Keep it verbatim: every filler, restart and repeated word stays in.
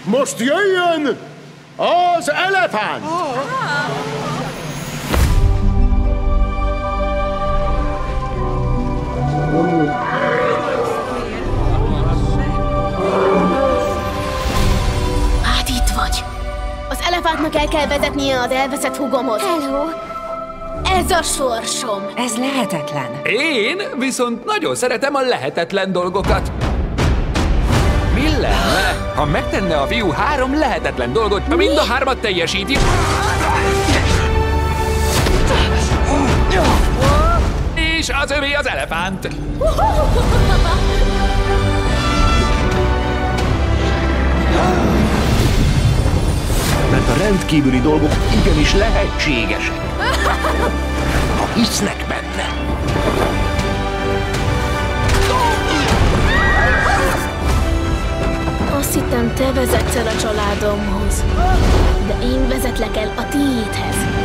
Most jöjjön az elefánt! Hát itt vagy. Az elefántnak el kell vezetnie az elveszett húgomhoz. Hello! Ez a sorsom. Ez lehetetlen. Én viszont nagyon szeretem a lehetetlen dolgokat. Mi lenne, ha megtenne a fiú három lehetetlen dolgot, ha mind a hármat teljesíti? És az övé az elefánt. Mert a rendkívüli dolgok igenis lehetségesek, ha hisznek benne. Azt hittem, te vezetsz el a családomhoz, de én vezetlek el a tiédhez.